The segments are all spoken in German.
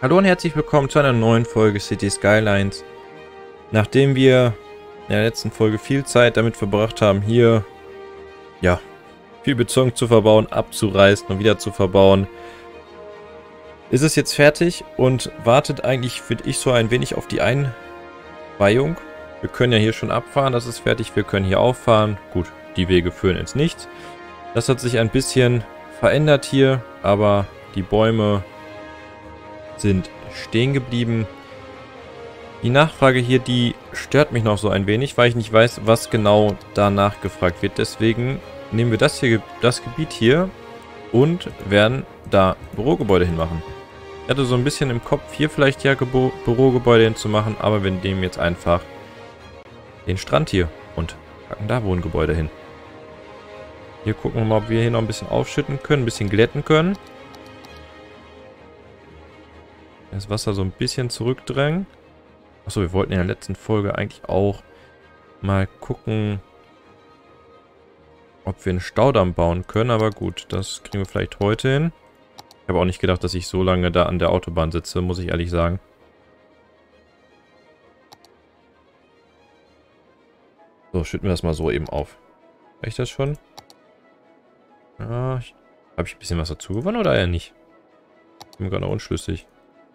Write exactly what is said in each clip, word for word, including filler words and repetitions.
Hallo und herzlich willkommen zu einer neuen Folge City Skylines. Nachdem wir in der letzten Folge viel Zeit damit verbracht haben, hier ja viel Beton zu verbauen, abzureißen und wieder zu verbauen, ist es jetzt fertig und wartet eigentlich, finde ich, so ein wenig auf die Einweihung. Wir können ja hier schon abfahren, das ist fertig, wir können hier auffahren. Gut, die Wege führen ins Nichts. Das hat sich ein bisschen verändert hier, aber die Bäume sind stehen geblieben. Die Nachfrage hier, die stört mich noch so ein wenig, weil ich nicht weiß, was genau danach gefragt wird. Deswegen nehmen wir das hier, das Gebiet hier und werden da Bürogebäude hinmachen. Ich hatte so ein bisschen im Kopf, hier vielleicht ja Gebo Bürogebäude hinzumachen, aber wir nehmen jetzt einfach den Strand hier und packen da Wohngebäude hin. Hier gucken wir mal, ob wir hier noch ein bisschen aufschütten können, ein bisschen glätten können. Das Wasser so ein bisschen zurückdrängen. Achso, wir wollten in der letzten Folge eigentlich auch mal gucken, ob wir einen Staudamm bauen können. Aber gut, das kriegen wir vielleicht heute hin. Ich habe auch nicht gedacht, dass ich so lange da an der Autobahn sitze, muss ich ehrlich sagen. So, schütten wir das mal so eben auf. Reicht das schon? Ja, habe ich ein bisschen was dazu gewonnen oder eher nicht? Ich bin mir gerade noch unschlüssig.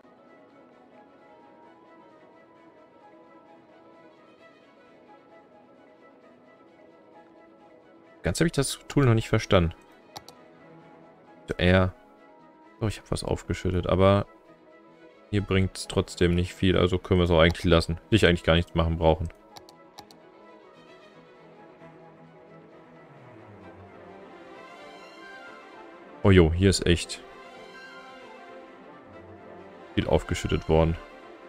Ganz habe ich das Tool noch nicht verstanden. Eher. Oh, ich habe was aufgeschüttet, aber hier bringt es trotzdem nicht viel, also können wir es auch eigentlich lassen. Will ich eigentlich gar nichts machen brauchen. Oh jo, hier ist echt viel aufgeschüttet worden.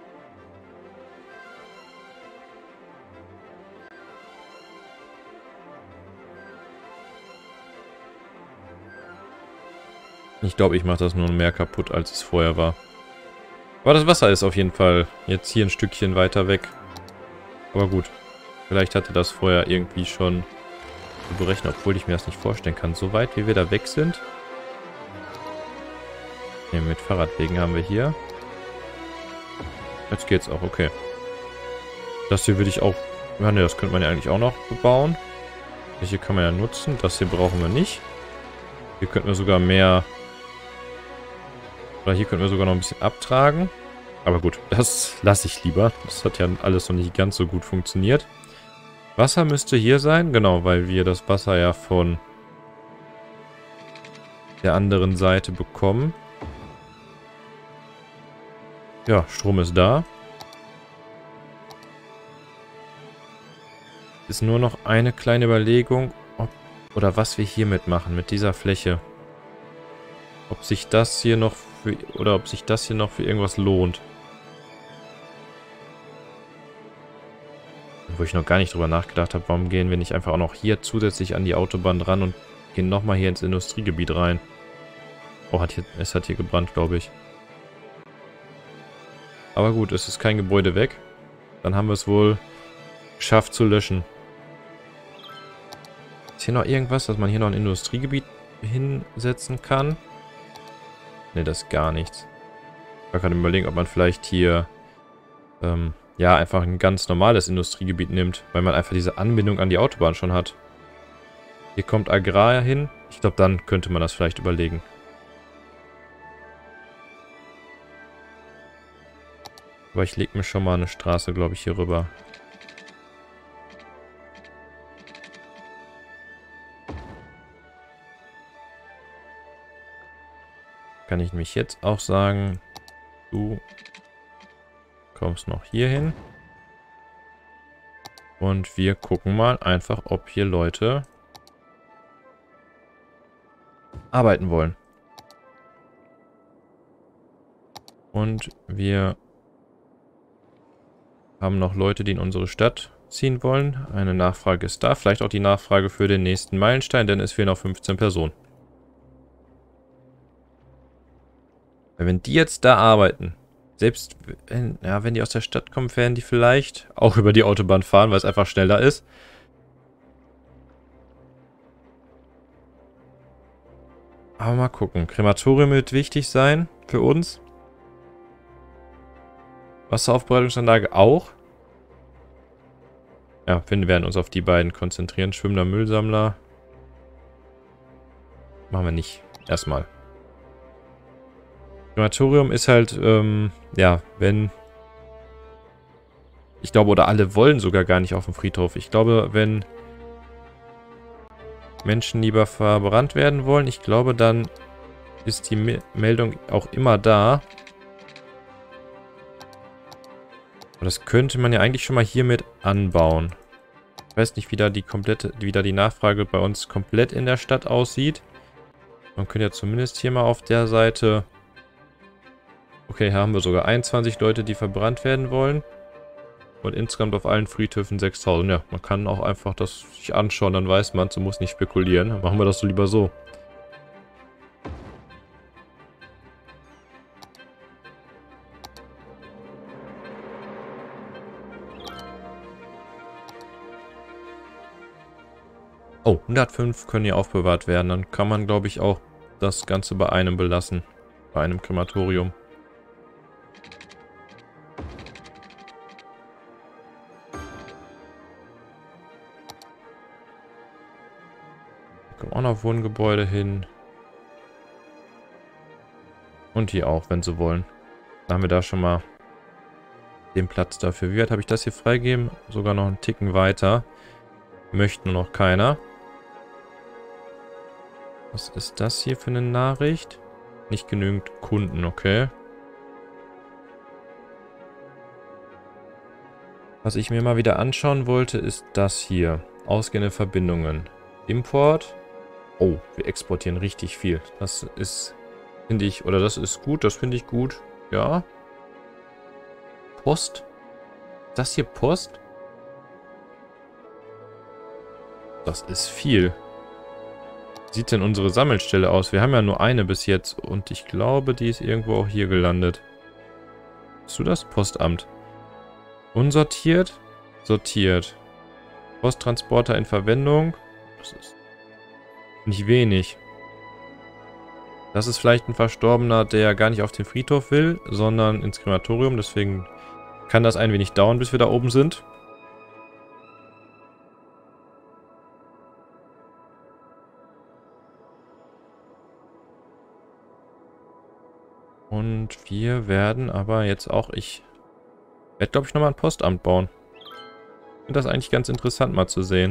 Ich glaube, ich mache das nur mehr kaputt, als es vorher war. Aber das Wasser ist auf jeden Fall jetzt hier ein Stückchen weiter weg. Aber gut. Vielleicht hatte das vorher irgendwie schon zu berechnen, obwohl ich mir das nicht vorstellen kann. So weit, wie wir da weg sind. Ne, mit Fahrradwegen haben wir hier. Jetzt geht's auch, okay. Das hier würde ich auch... Ja, ne, das könnte man ja eigentlich auch noch bebauen. Das hier kann man ja nutzen. Das hier brauchen wir nicht. Hier könnten wir sogar mehr... Oder hier könnten wir sogar noch ein bisschen abtragen. Aber gut, das lasse ich lieber. Das hat ja alles noch nicht ganz so gut funktioniert. Wasser müsste hier sein. Genau, weil wir das Wasser ja von der anderen Seite bekommen. Ja, Strom ist da. Ist nur noch eine kleine Überlegung, ob oder was wir hiermit machen, mit dieser Fläche. Ob sich das hier noch für, oder ob sich das hier noch für irgendwas lohnt. Wo ich noch gar nicht drüber nachgedacht habe, warum gehen wir nicht einfach auch noch hier zusätzlich an die Autobahn ran und gehen nochmal hier ins Industriegebiet rein. Oh, hat hier, es hat hier gebrannt, glaube ich. Aber gut, es ist kein Gebäude weg. Dann haben wir es wohl geschafft zu löschen. Ist hier noch irgendwas, dass man hier noch ein Industriegebiet hinsetzen kann? Ne, das ist gar nichts. Ich war gerade überlegen, ob man vielleicht hier ähm, ja, einfach ein ganz normales Industriegebiet nimmt, weil man einfach diese Anbindung an die Autobahn schon hat. Hier kommt Agrar hin. Ich glaube, dann könnte man das vielleicht überlegen. Aber ich lege mir schon mal eine Straße, glaube ich, hier rüber. Kann ich nämlich jetzt auch sagen, du kommst noch hier hin. Und wir gucken mal einfach, ob hier Leute arbeiten wollen. Und wir haben noch Leute, die in unsere Stadt ziehen wollen. Eine Nachfrage ist da. Vielleicht auch die Nachfrage für den nächsten Meilenstein, denn es fehlen noch fünfzehn Personen. Wenn die jetzt da arbeiten, selbst wenn, ja, wenn die aus der Stadt kommen, werden die vielleicht auch über die Autobahn fahren, weil es einfach schneller ist. Aber mal gucken. Krematorium wird wichtig sein für uns. Wasseraufbereitungsanlage auch. Ja, wir werden uns auf die beiden konzentrieren. Schwimmender Müllsammler. Machen wir nicht. Erstmal. Krematorium ist halt, ähm, ja, wenn... Ich glaube, oder alle wollen sogar gar nicht auf dem Friedhof. Ich glaube, wenn Menschen lieber verbrannt werden wollen, ich glaube, dann ist die Me- Meldung auch immer da. Aber das könnte man ja eigentlich schon mal hiermit anbauen. Ich weiß nicht, wie da die komplette, wie da die Nachfrage bei uns komplett in der Stadt aussieht. Man könnte ja zumindest hier mal auf der Seite... Okay, hier haben wir sogar einundzwanzig Leute, die verbrannt werden wollen. Und insgesamt auf allen Friedhöfen sechstausend. Ja, man kann auch einfach das sich anschauen, dann weiß man, so muss nicht spekulieren. Dann machen wir das so lieber so. Oh, hundertfünf können hier aufbewahrt werden. Dann kann man, glaube ich, auch das Ganze bei einem belassen. Bei einem Krematorium. Hier kommen auch noch Wohngebäude hin. Und hier auch, wenn sie wollen. Dann haben wir da schon mal den Platz dafür. Wie weit habe ich das hier freigegeben? Sogar noch einen Ticken weiter. Möchte nur noch keiner. Was ist das hier für eine Nachricht? Nicht genügend Kunden, okay. Was ich mir mal wieder anschauen wollte, ist das hier. Ausgehende Verbindungen. Import. Oh, wir exportieren richtig viel. Das ist, finde ich, oder das ist gut, das finde ich gut. Ja. Post. Das hier Post? Das ist viel. Wie sieht denn unsere Sammelstelle aus? Wir haben ja nur eine bis jetzt und ich glaube, die ist irgendwo auch hier gelandet. Bist du das? Postamt. Unsortiert? Sortiert. Posttransporter in Verwendung. Das ist nicht wenig. Das ist vielleicht ein Verstorbener, der gar nicht auf den Friedhof will, sondern ins Krematorium. Deswegen kann das ein wenig dauern, bis wir da oben sind. Und wir werden aber jetzt auch, ich werde glaube ich nochmal ein Postamt bauen. Ich finde das eigentlich ganz interessant mal zu sehen.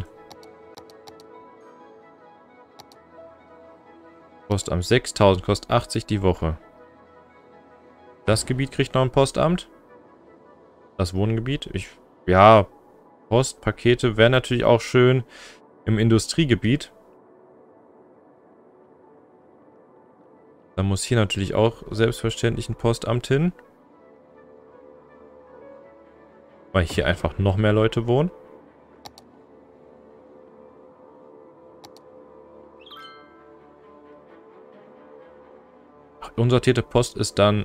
Postamt sechstausend, kostet achtzig die Woche. Das Gebiet kriegt noch ein Postamt. Das Wohngebiet. Ich, ja, Postpakete wären natürlich auch schön im Industriegebiet. Da muss hier natürlich auch selbstverständlich ein Postamt hin. Weil hier einfach noch mehr Leute wohnen. Ach, unsortierte Post ist dann...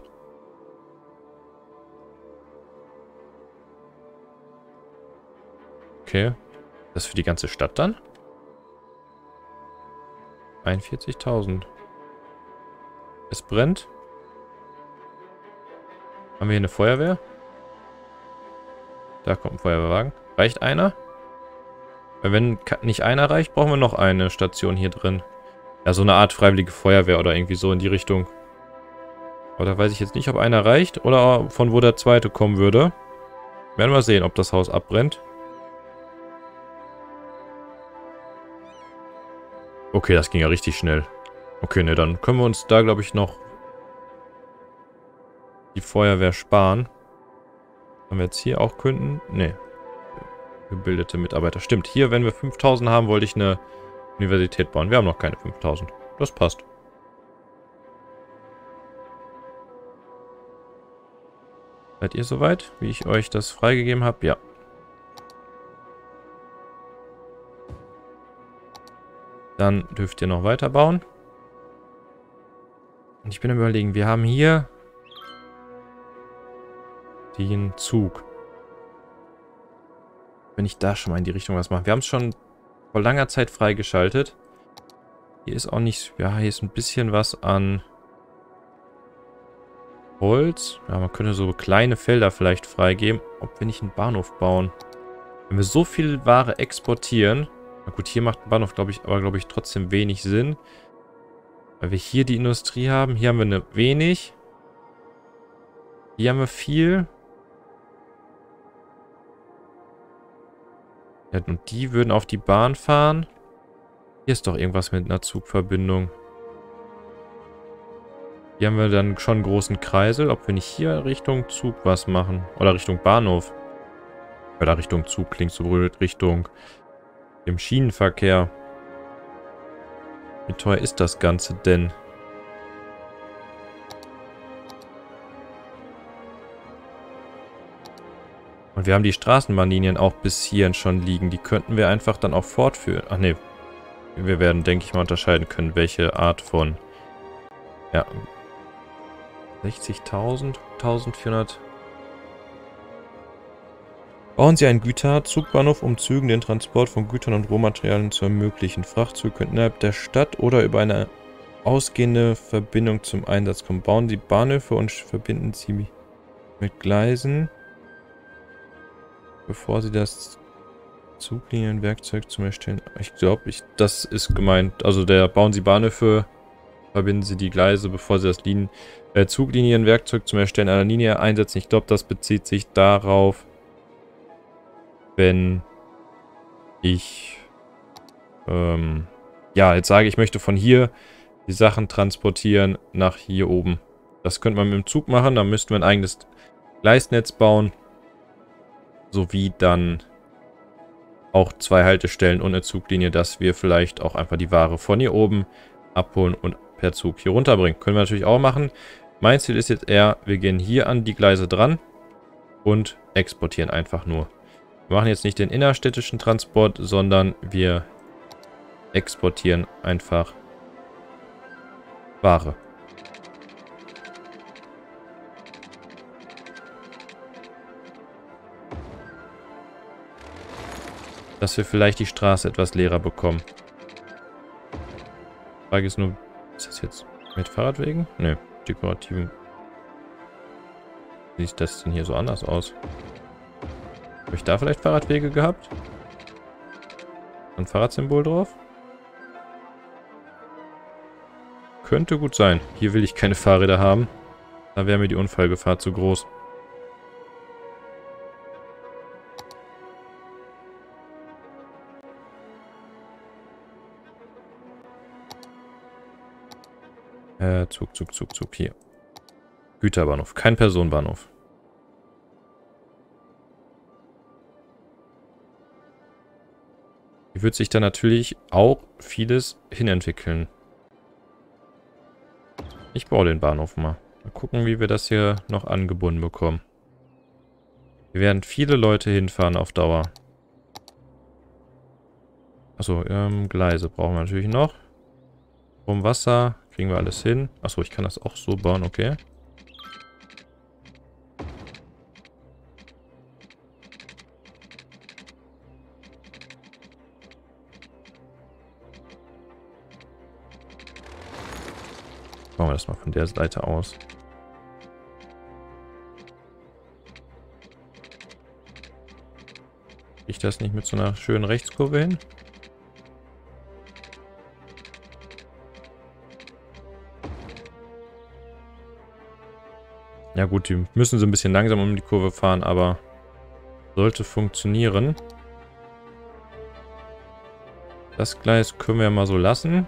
Okay. Das ist für die ganze Stadt dann? einundvierzigtausend. Es brennt. Haben wir hier eine Feuerwehr? Da kommt ein Feuerwehrwagen. Reicht einer? Weil wenn nicht einer reicht, brauchen wir noch eine Station hier drin. Ja, so eine Art freiwillige Feuerwehr oder irgendwie so in die Richtung. Aber da weiß ich jetzt nicht, ob einer reicht oder von wo der zweite kommen würde. Werden wir sehen, ob das Haus abbrennt. Okay, das ging ja richtig schnell. Okay, ne, dann können wir uns da, glaube ich, noch die Feuerwehr sparen. Haben wir jetzt hier auch Kunden? Ne. Gebildete Mitarbeiter. Stimmt, hier, wenn wir fünftausend haben, wollte ich eine Universität bauen. Wir haben noch keine fünftausend. Das passt. Seid ihr soweit, wie ich euch das freigegeben habe? Ja. Dann dürft ihr noch weiterbauen. Und ich bin am Überlegen, wir haben hier den Zug. Wenn ich da schon mal in die Richtung was mache. Wir haben es schon vor langer Zeit freigeschaltet. Hier ist auch nicht... Ja, hier ist ein bisschen was an Holz. Ja, man könnte so kleine Felder vielleicht freigeben. Ob wir nicht einen Bahnhof bauen. Wenn wir so viel Ware exportieren. Na gut, hier macht ein Bahnhof, glaube ich, aber glaube ich trotzdem wenig Sinn. Weil wir hier die Industrie haben. Hier haben wir eine wenig. Hier haben wir viel. Ja, und die würden auf die Bahn fahren. Hier ist doch irgendwas mit einer Zugverbindung. Hier haben wir dann schon einen großen Kreisel. Ob wir nicht hier Richtung Zug was machen. Oder Richtung Bahnhof. Oder Richtung Zug klingt so blöd. Richtung dem Schienenverkehr. Wie teuer ist das Ganze denn? Und wir haben die Straßenbahnlinien auch bis hierhin schon liegen. Die könnten wir einfach dann auch fortführen. Ach ne. Wir werden, denke ich mal, unterscheiden können, welche Art von... Ja. sechzigtausend, eintausendvierhundert. Bauen Sie einen Güterzugbahnhof, um Zügen den Transport von Gütern und Rohmaterialien zu ermöglichen. Frachtzüge könnten innerhalb der Stadt oder über eine ausgehende Verbindung zum Einsatz kommen. Bauen Sie Bahnhöfe und verbinden Sie mit Gleisen, bevor Sie das Zuglinienwerkzeug zum Erstellen... Ich glaube, ich, das ist gemeint. Also der bauen Sie Bahnhöfe, verbinden Sie die Gleise, bevor Sie das Linien, äh, Zuglinienwerkzeug zum Erstellen einer Linie einsetzen. Ich glaube, das bezieht sich darauf, wenn ich, ähm, ja, jetzt sage ich, möchte von hier die Sachen transportieren nach hier oben. Das könnte man mit dem Zug machen, dann müssten wir ein eigenes Gleisnetz bauen, sowie dann auch zwei Haltestellen und eine Zuglinie, dass wir vielleicht auch einfach die Ware von hier oben abholen und per Zug hier runterbringen. Können wir natürlich auch machen. Mein Ziel ist jetzt eher, wir gehen hier an die Gleise dran und exportieren einfach nur. Wir machen jetzt nicht den innerstädtischen Transport, sondern wir exportieren einfach Ware. Dass wir vielleicht die Straße etwas leerer bekommen. Die Frage ist nur, ist das jetzt mit Fahrradwegen? Nö, dekorativen. Wie sieht das denn hier so anders aus? Habe ich da vielleicht Fahrradwege gehabt? Ein Fahrradsymbol drauf? Könnte gut sein. Hier will ich keine Fahrräder haben. Da wäre mir die Unfallgefahr zu groß. Äh, Zug, Zug, Zug, Zug, hier. Güterbahnhof, kein Personenbahnhof. Hier wird sich dann natürlich auch vieles hinentwickeln. Ich baue den Bahnhof mal. Mal gucken, wie wir das hier noch angebunden bekommen. Hier werden viele Leute hinfahren auf Dauer. Achso, ähm, Gleise brauchen wir natürlich noch. Um Wasser kriegen wir alles hin. Achso, ich kann das auch so bauen, okay. Bauen wir das mal von der Seite aus. Kriege ich das nicht mit so einer schönen Rechtskurve hin? Ja gut, die müssen so ein bisschen langsam um die Kurve fahren, aber sollte funktionieren. Das Gleis können wir ja mal so lassen.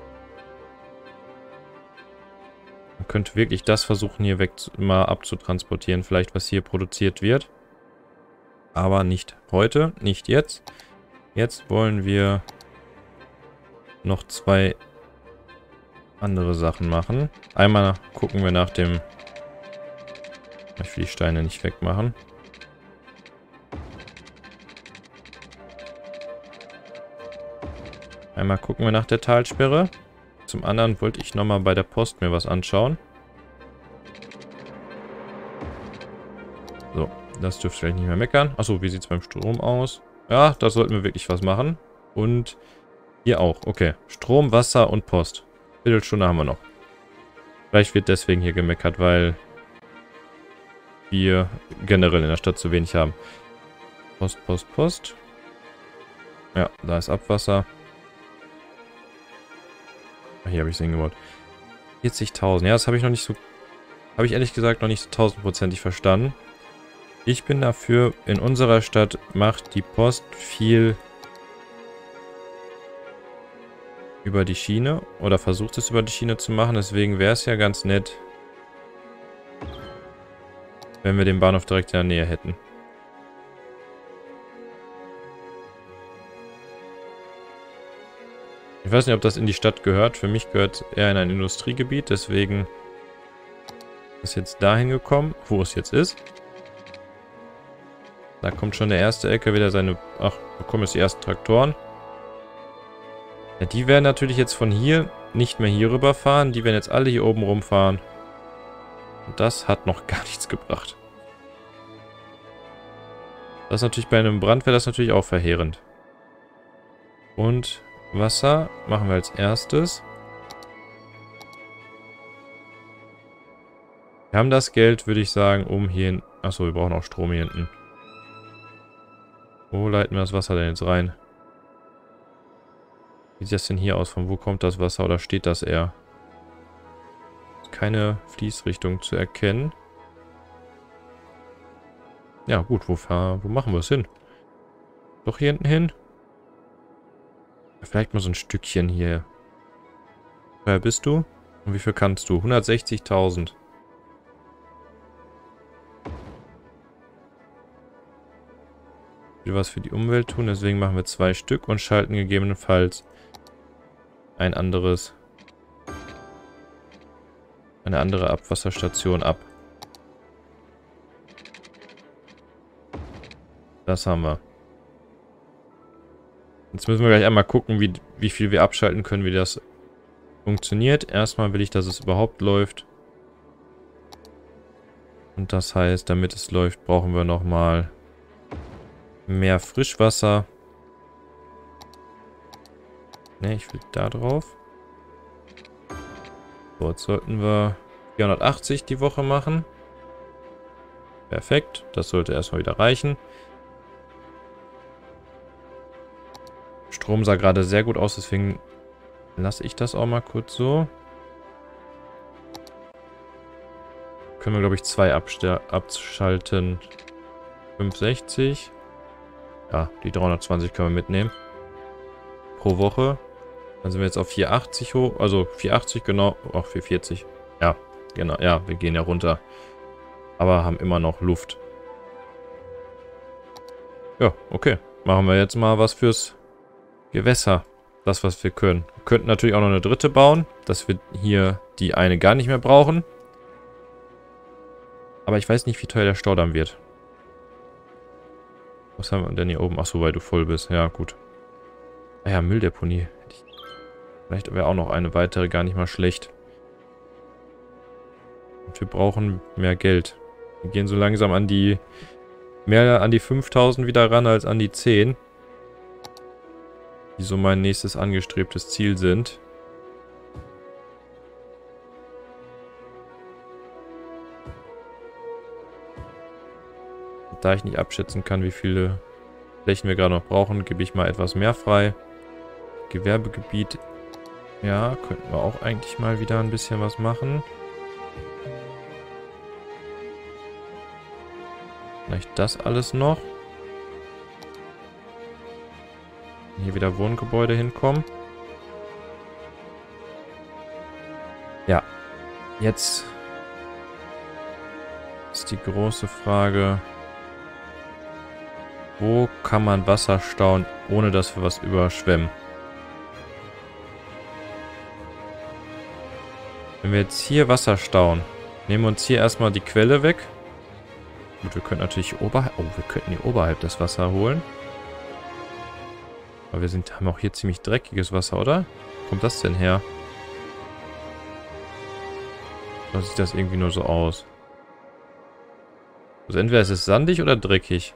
Man könnte wirklich das versuchen, hier weg mal abzutransportieren, vielleicht was hier produziert wird. Aber nicht heute, nicht jetzt. Jetzt wollen wir noch zwei andere Sachen machen. Einmal gucken wir nach dem... Ich will die Steine nicht wegmachen. Einmal gucken wir nach der Talsperre. Zum anderen wollte ich nochmal bei der Post mir was anschauen. So, das dürfte vielleicht nicht mehr meckern. Achso, wie sieht es beim Strom aus? Ja, da sollten wir wirklich was machen. Und hier auch. Okay, Strom, Wasser und Post. Viertelstunde haben wir noch. Vielleicht wird deswegen hier gemeckert, weil wir generell in der Stadt zu wenig haben. Post, Post, Post. Ja, da ist Abwasser. Hier habe ich es hingebaut. vierzigtausend. Ja, das habe ich noch nicht so... Habe ich ehrlich gesagt noch nicht so tausendprozentig verstanden. Ich bin dafür, in unserer Stadt macht die Post viel über die Schiene. Oder versucht es über die Schiene zu machen. Deswegen wäre es ja ganz nett, wenn wir den Bahnhof direkt in der Nähe hätten. Ich weiß nicht, ob das in die Stadt gehört. Für mich gehört es eher in ein Industriegebiet. Deswegen ist jetzt dahin gekommen, wo es jetzt ist. Da kommt schon der erste L K W, der seine... Ach, bekommen jetzt die ersten Traktoren. Ja, die werden natürlich jetzt von hier nicht mehr hier rüber fahren. Die werden jetzt alle hier oben rumfahren. Und das hat noch gar nichts gebracht. Das ist natürlich bei einem Brand wäre das natürlich auch verheerend. Und Wasser machen wir als erstes. Wir haben das Geld, würde ich sagen, um hier hin... Achso, wir brauchen auch Strom hier hinten. Wo leiten wir das Wasser denn jetzt rein? Wie sieht das denn hier aus? Von wo kommt das Wasser oder steht das eher? Keine Fließrichtung zu erkennen. Ja gut, wo, wo machen wir es hin? Doch hier hinten hin? Vielleicht mal so ein Stückchen hier. Wer bist du? Und wie viel kannst du? hundertsechzigtausend. Ich will was für die Umwelt tun, deswegen machen wir zwei Stück und schalten gegebenenfalls ein anderes, eine andere Abwasserstation ab. Das haben wir. Jetzt müssen wir gleich einmal gucken, wie, wie viel wir abschalten können, wie das funktioniert. Erstmal will ich, dass es überhaupt läuft. Und das heißt, damit es läuft, brauchen wir nochmal mehr Frischwasser. Ne, ich will da drauf. So, jetzt sollten wir vierhundertachtzig die Woche machen. Perfekt, das sollte erstmal wieder reichen. Strom sah gerade sehr gut aus, deswegen lasse ich das auch mal kurz so. Können wir, glaube ich, zwei abschalten. fünfhundertsechzig. Ja, die dreihundertzwanzig können wir mitnehmen. Pro Woche. Dann sind wir jetzt auf vierhundertachtzig hoch. Also vierhundertachtzig, genau. Auch vierhundertvierzig. Ja, genau. Ja, wir gehen ja runter. Aber haben immer noch Luft. Ja, okay. Machen wir jetzt mal was fürs Gewässer. Das, was wir können. Wir könnten natürlich auch noch eine dritte bauen, dass wir hier die eine gar nicht mehr brauchen. Aber ich weiß nicht, wie teuer der Staudamm wird. Was haben wir denn hier oben? Achso, weil du voll bist. Ja, gut. Ah ja, Mülldeponie. Vielleicht wäre auch noch eine weitere gar nicht mal schlecht. Und wir brauchen mehr Geld. Wir gehen so langsam an die... mehr an die fünftausend wieder ran als an die zehn. Die so mein nächstes angestrebtes Ziel sind. Da ich nicht abschätzen kann, wie viele Flächen wir gerade noch brauchen, gebe ich mal etwas mehr frei. Gewerbegebiet. Ja, könnten wir auch eigentlich mal wieder ein bisschen was machen. Vielleicht das alles noch. Hier wieder Wohngebäude hinkommen. Ja. Jetzt ist die große Frage, wo kann man Wasser stauen, ohne dass wir was überschwemmen? Wenn wir jetzt hier Wasser stauen, nehmen wir uns hier erstmal die Quelle weg. Gut, wir können natürlich oberhalb... Oh, wir könnten hier oberhalb das Wasser holen. Aber wir sind, haben auch hier ziemlich dreckiges Wasser, oder? Wo kommt das denn her? Oder sieht das irgendwie nur so aus? Also entweder ist es sandig oder dreckig.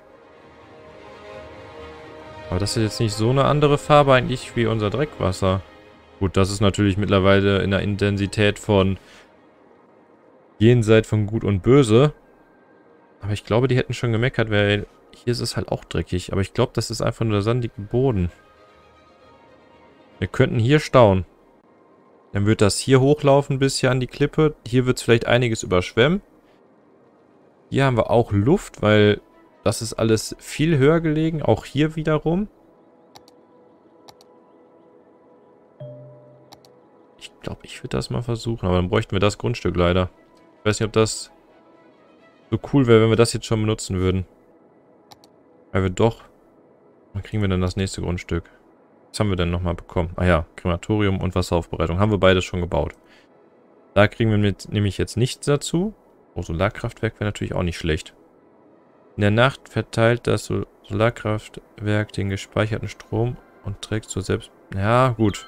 Aber das ist jetzt nicht so eine andere Farbe eigentlich wie unser Dreckwasser. Gut, das ist natürlich mittlerweile in der Intensität von jenseits von Gut und Böse. Aber ich glaube, die hätten schon gemeckert, weil hier ist es halt auch dreckig. Aber ich glaube, das ist einfach nur der sandige Boden. Wir könnten hier stauen. Dann wird das hier hochlaufen bis hier an die Klippe. Hier wird es vielleicht einiges überschwemmen. Hier haben wir auch Luft, weil das ist alles viel höher gelegen. Auch hier wiederum. Ich glaube, ich würde das mal versuchen. Aber dann bräuchten wir das Grundstück leider. Ich weiß nicht, ob das so cool wäre, wenn wir das jetzt schon benutzen würden. Weil wir doch... Wann kriegen wir denn das nächste Grundstück? Was haben wir denn nochmal bekommen? Ah ja, Krematorium und Wasseraufbereitung. Haben wir beides schon gebaut. Da kriegen wir mit, nämlich jetzt nichts dazu. Oh, Solarkraftwerk wäre natürlich auch nicht schlecht. In der Nacht verteilt das Sol Solarkraftwerk den gespeicherten Strom und trägt zur selbst... Ja, gut.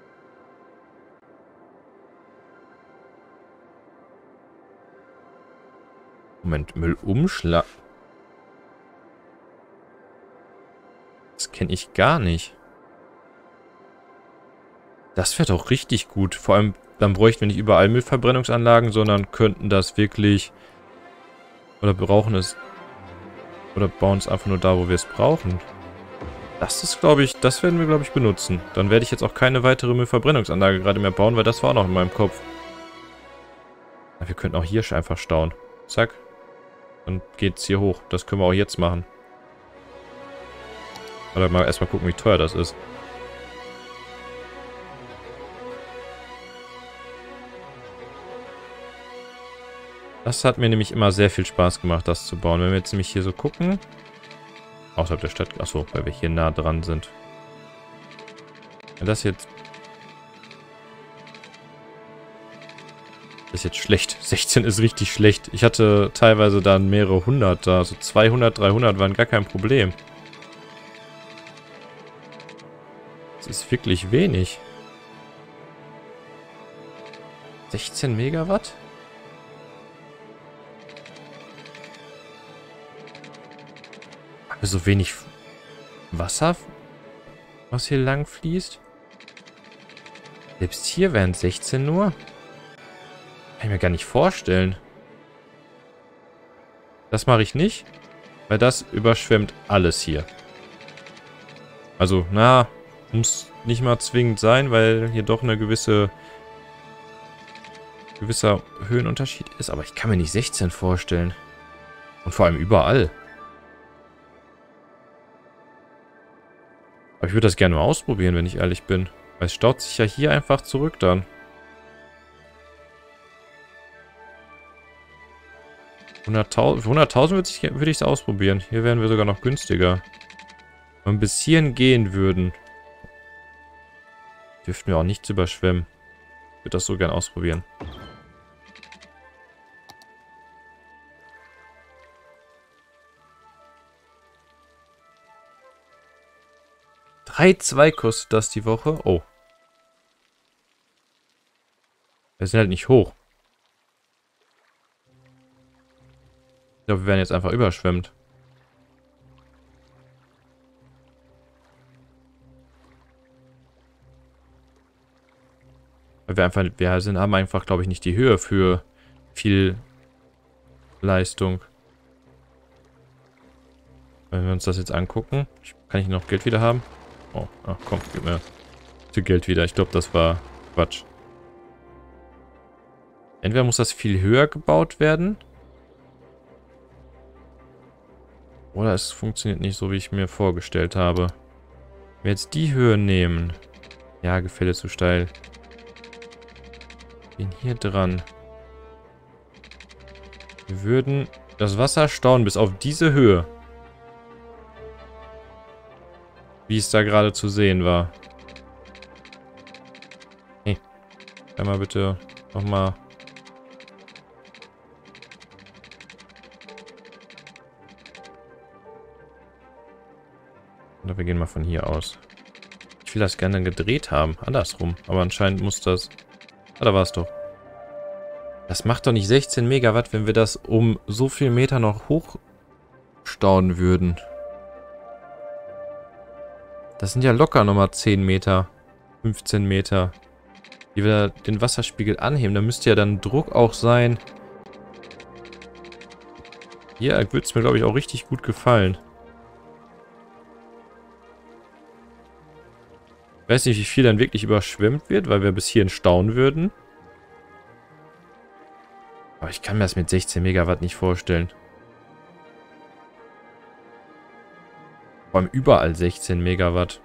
Moment, Müllumschlag. Das kenne ich gar nicht. Das wäre doch richtig gut. Vor allem, dann bräuchten wir nicht überall Müllverbrennungsanlagen, sondern könnten das wirklich... Oder brauchen es... Oder bauen es einfach nur da, wo wir es brauchen. Das ist, glaube ich... Das werden wir, glaube ich, benutzen. Dann werde ich jetzt auch keine weitere Müllverbrennungsanlage gerade mehr bauen, weil das war auch noch in meinem Kopf. Ja, wir könnten auch hier einfach stauen. Zack. Dann geht's hier hoch. Das können wir auch jetzt machen. Oder mal erstmal gucken, wie teuer das ist. Das hat mir nämlich immer sehr viel Spaß gemacht, das zu bauen. Wenn wir jetzt nämlich hier so gucken... Außerhalb der Stadt... Achso, weil wir hier nah dran sind. Wenn das jetzt... Das ist jetzt schlecht. sechzehn ist richtig schlecht. Ich hatte teilweise dann mehrere hundert da. So zweihundert, dreihundert waren gar kein Problem. Das ist wirklich wenig. sechzehn Megawatt? Haben wir so wenig Wasser, was hier lang fließt? Selbst hier wären es sechzehn nur. Kann ich mir gar nicht vorstellen. Das mache ich nicht, weil das überschwemmt alles hier. Also, na, muss nicht mal zwingend sein, weil hier doch eine gewisse gewisser Höhenunterschied ist. Aber ich kann mir nicht sechzehn vorstellen. Und vor allem überall. Aber ich würde das gerne mal ausprobieren, wenn ich ehrlich bin. Weil es staut sich ja hier einfach zurück dann. hunderttausend, für hunderttausend würde ich es ausprobieren. Hier wären wir sogar noch günstiger. Wenn wir bis hierhin gehen würden, dürften wir auch nichts überschwemmen. Ich würde das so gern ausprobieren. drei Komma zwei kostet das die Woche. Oh. Wir sind halt nicht hoch. Ich glaube, wir werden jetzt einfach überschwemmt. Weil wir einfach, wir sind, haben einfach, glaube ich, nicht die Höhe für viel Leistung. Wenn wir uns das jetzt angucken, kann ich noch Geld wieder haben? Oh, ach komm, gib mir viel Geld wieder. Ich glaube, das war Quatsch. Entweder muss das viel höher gebaut werden. Oder es funktioniert nicht so, wie ich mir vorgestellt habe. Wenn wir jetzt die Höhe nehmen. Ja, Gefälle zu steil. Gehen hier dran. Wir würden das Wasser stauen bis auf diese Höhe. Wie es da gerade zu sehen war. Hey. Kann mal bitte nochmal... Oder wir gehen mal von hier aus. Ich will das gerne gedreht haben. Andersrum. Aber anscheinend muss das... Ah, da war es doch. Das macht doch nicht sechzehn Megawatt, wenn wir das um so viel Meter noch hochstauen würden. Das sind ja locker nochmal zehn Meter. fünfzehn Meter. Die wir den Wasserspiegel anheben. Da müsste ja dann Druck auch sein. Hier wird es mir, glaube ich, auch richtig gut gefallen. Ich weiß nicht, wie viel dann wirklich überschwemmt wird, weil wir bis hierhin stauen würden. Aber ich kann mir das mit sechzehn Megawatt nicht vorstellen. Vor allem überall sechzehn Megawatt.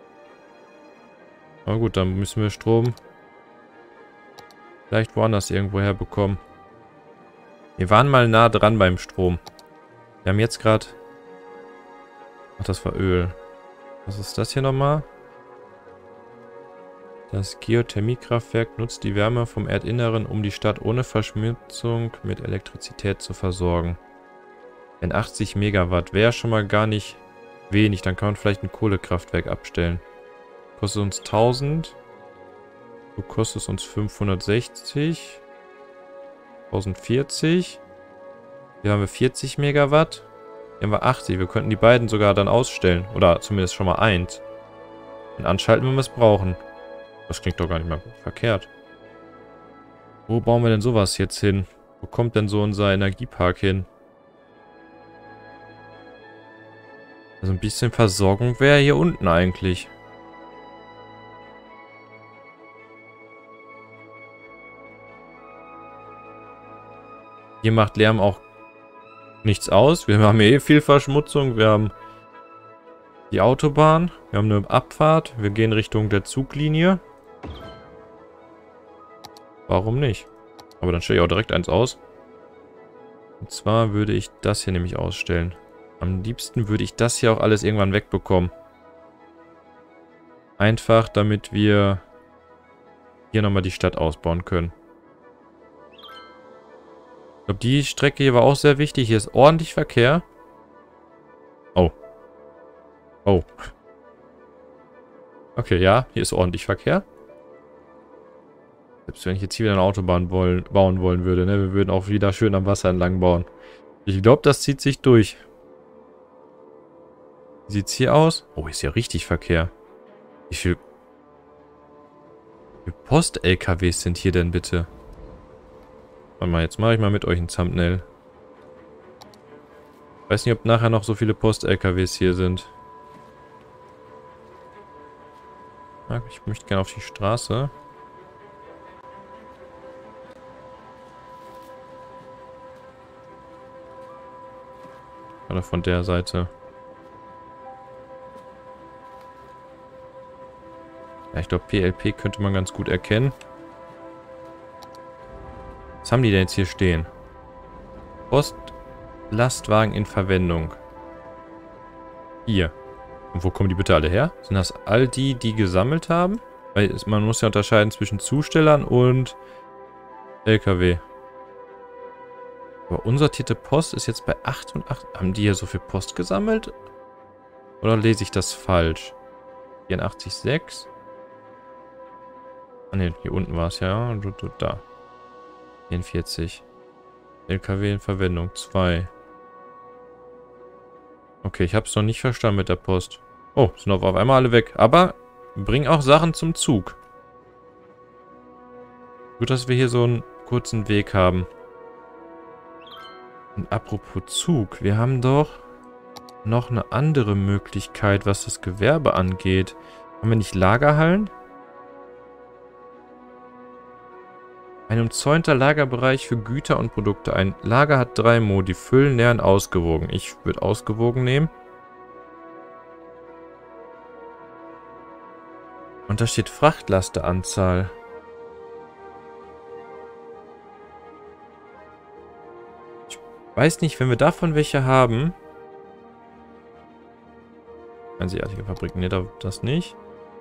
Aber gut, dann müssen wir Strom vielleicht woanders irgendwo herbekommen. Wir waren mal nah dran beim Strom. Wir haben jetzt gerade... Ach, das war Öl. Was ist das hier nochmal? Das Geothermiekraftwerk nutzt die Wärme vom Erdinneren, um die Stadt ohne Verschmutzung mit Elektrizität zu versorgen. Wenn achtzig Megawatt wäre schon mal gar nicht wenig, dann kann man vielleicht ein Kohlekraftwerk abstellen. Kostet uns tausend. Du kostest uns fünfhundertsechzig. tausendvierzig. Hier haben wir vierzig Megawatt. Hier haben wir achtzig. Wir könnten die beiden sogar dann ausstellen. Oder zumindest schon mal eins. Und anschalten, wenn wir es brauchen. Das klingt doch gar nicht mehr verkehrt. Wo bauen wir denn sowas jetzt hin? Wo kommt denn so unser Energiepark hin? Also ein bisschen Versorgung wäre hier unten eigentlich. Hier macht Lärm auch nichts aus. Wir haben hier eh viel Verschmutzung. Wir haben die Autobahn. Wir haben eine Abfahrt. Wir gehen Richtung der Zuglinie. Warum nicht? Aber dann stelle ich auch direkt eins aus. Und zwar würde ich das hier nämlich ausstellen. Am liebsten würde ich das hier auch alles irgendwann wegbekommen. Einfach, damit wir hier nochmal die Stadt ausbauen können. Ich glaube, die Strecke hier war auch sehr wichtig. Hier ist ordentlich Verkehr. Oh. Oh. Okay, ja, hier ist ordentlich Verkehr. Selbst wenn ich jetzt hier wieder eine Autobahn wollen, bauen wollen würde, ne? Wir würden auch wieder schön am Wasser entlang bauen. Ich glaube, das zieht sich durch. Wie sieht es hier aus? Oh, ist ja richtig Verkehr. Wie viel... Wie viele Post-L K Ws sind hier denn bitte? Warte mal, jetzt mache ich mal mit euch ein Thumbnail. Ich weiß nicht, ob nachher noch so viele Post-L K Ws hier sind. Ich möchte gerne auf die Straße. Oder von der Seite. Ja, ich glaube, P L P könnte man ganz gut erkennen. Was haben die denn jetzt hier stehen? Postlastwagen in Verwendung. Hier. Und wo kommen die bitte alle her? Sind das all die, die gesammelt haben? Weil es, man muss ja unterscheiden zwischen Zustellern und L K W. Aber unsortierte Post ist jetzt bei achtundachtzig. Haben die hier so viel Post gesammelt? Oder lese ich das falsch? vierundachtzig Komma sechs. Ah ne, hier unten war es ja. Da. vierundvierzig. L K W in Verwendung. zwei. Okay, ich habe es noch nicht verstanden mit der Post. Oh, sind auf einmal alle weg. Aber bringen auch Sachen zum Zug. Gut, dass wir hier so einen kurzen Weg haben. Und apropos Zug, wir haben doch noch eine andere Möglichkeit, was das Gewerbe angeht. Haben wir nicht Lagerhallen? Ein umzäunter Lagerbereich für Güter und Produkte. Ein Lager hat drei Modi. Füllen, nähern, ausgewogen. Ich würde ausgewogen nehmen. Und da steht Frachtlasteanzahl. Ich weiß nicht, wenn wir davon welche haben. Einzigartige Fabriken, ne, das nicht.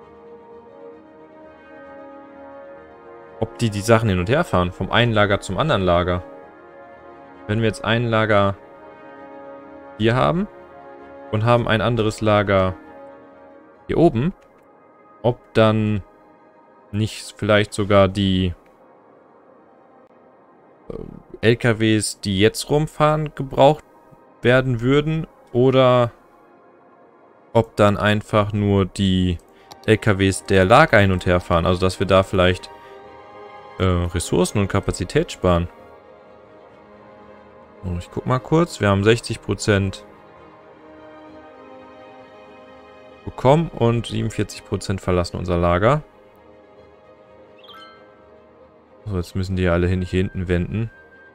Ob die die Sachen hin und her fahren, vom einen Lager zum anderen Lager. Wenn wir jetzt ein Lager hier haben und haben ein anderes Lager hier oben, ob dann nicht vielleicht sogar die L K Ws, die jetzt rumfahren, gebraucht werden würden oder ob dann einfach nur die L K Ws der Lager hin und her fahren. Also dass wir da vielleicht äh, Ressourcen und Kapazität sparen. So, ich guck mal kurz. Wir haben sechzig Prozent bekommen und siebenundvierzig Prozent verlassen unser Lager. So, jetzt müssen die alle hin, hier hinten wenden.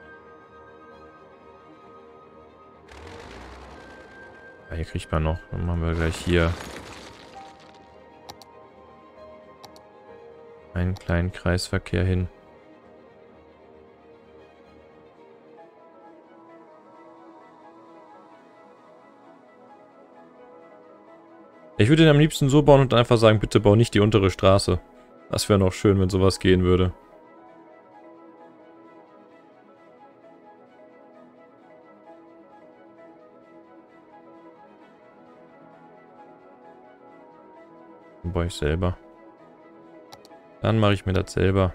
Ja, hier kriegt man noch. Dann machen wir gleich hier einen kleinen Kreisverkehr hin. Ich würde den am liebsten so bauen und einfach sagen, bitte bau nicht die untere Straße. Das wäre noch schön, wenn sowas gehen würde. Dann baue ich selber. Dann mache ich mir das selber.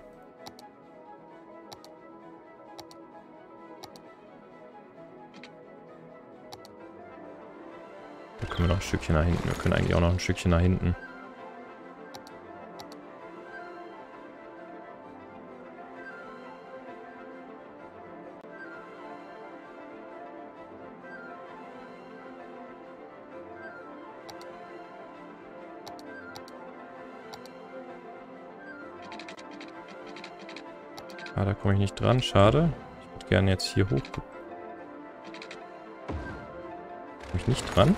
Da können wir noch ein Stückchen nach hinten. Wir können eigentlich auch noch ein Stückchen nach hinten. Ah, da komme ich nicht dran. Schade. Ich würde gerne jetzt hier hoch. Komme ich nicht dran?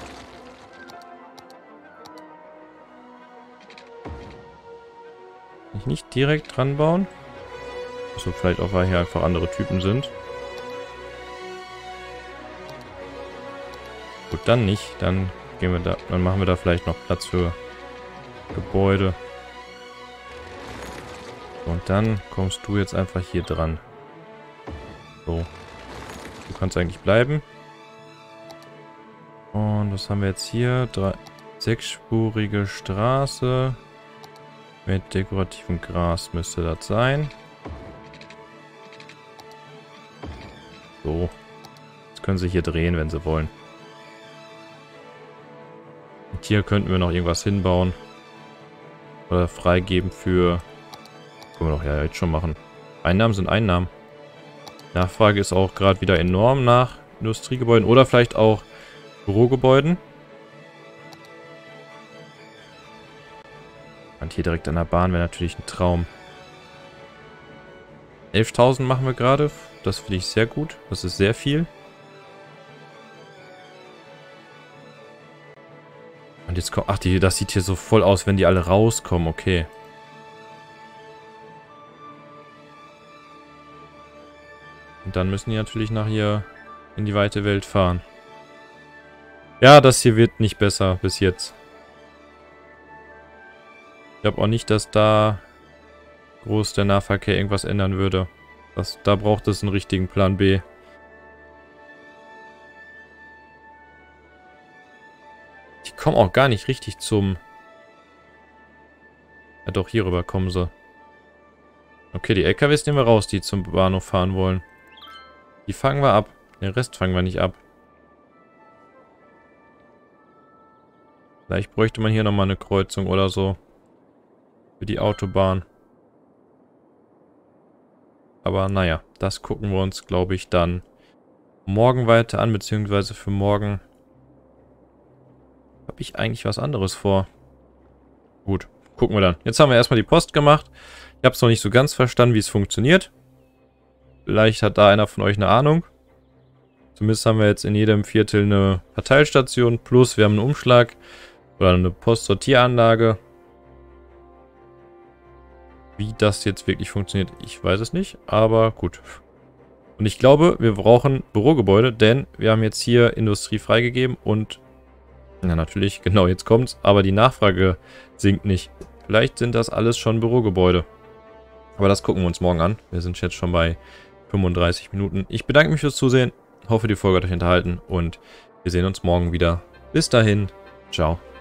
Kann ich nicht direkt dran bauen? So, vielleicht auch, weil hier einfach andere Typen sind. Gut, dann nicht. Dann gehen wir da. Dann machen wir da vielleicht noch Platz für Gebäude. Und dann kommst du jetzt einfach hier dran. So. Du kannst eigentlich bleiben. Und was haben wir jetzt hier? Drei, sechsspurige Straße. Mit dekorativem Gras müsste das sein. So. Jetzt können sie hier drehen, wenn sie wollen. Und hier könnten wir noch irgendwas hinbauen. Oder freigeben für... Können wir doch ja jetzt schon machen. Einnahmen sind Einnahmen. Nachfrage ist auch gerade wieder enorm nach Industriegebäuden oder vielleicht auch Bürogebäuden. Und hier direkt an der Bahn wäre natürlich ein Traum. elftausend machen wir gerade. Das finde ich sehr gut. Das ist sehr viel. Und jetzt kommt... Ach, die, das sieht hier so voll aus, wenn die alle rauskommen. Okay. Und dann müssen die natürlich nach hier in die weite Welt fahren. Ja, das hier wird nicht besser bis jetzt. Ich glaube auch nicht, dass da groß der Nahverkehr irgendwas ändern würde. Das, da braucht es einen richtigen Plan B. Die kommen auch gar nicht richtig zum... Ja doch, hier rüber kommen sie. Okay, die L K Ws nehmen wir raus, die zum Bahnhof fahren wollen. Die fangen wir ab. Den Rest fangen wir nicht ab. Vielleicht bräuchte man hier nochmal eine Kreuzung oder so. Für die Autobahn. Aber naja, das gucken wir uns, glaube ich, dann morgen weiter an. Beziehungsweise für morgen habe ich eigentlich was anderes vor. Gut, gucken wir dann. Jetzt haben wir erstmal die Post gemacht. Ich habe es noch nicht so ganz verstanden, wie es funktioniert. Vielleicht hat da einer von euch eine Ahnung. Zumindest haben wir jetzt in jedem Viertel eine Verteilstation. Plus wir haben einen Umschlag oder eine Postsortieranlage. Wie das jetzt wirklich funktioniert, ich weiß es nicht. Aber gut. Und ich glaube, wir brauchen Bürogebäude, denn wir haben jetzt hier Industrie freigegeben. Und, na natürlich, genau, jetzt kommt's. Aber die Nachfrage sinkt nicht. Vielleicht sind das alles schon Bürogebäude. Aber das gucken wir uns morgen an. Wir sind jetzt schon bei fünfunddreißig Minuten. Ich bedanke mich fürs Zusehen. Hoffe, die Folge hat euch unterhalten. Und wir sehen uns morgen wieder. Bis dahin. Ciao.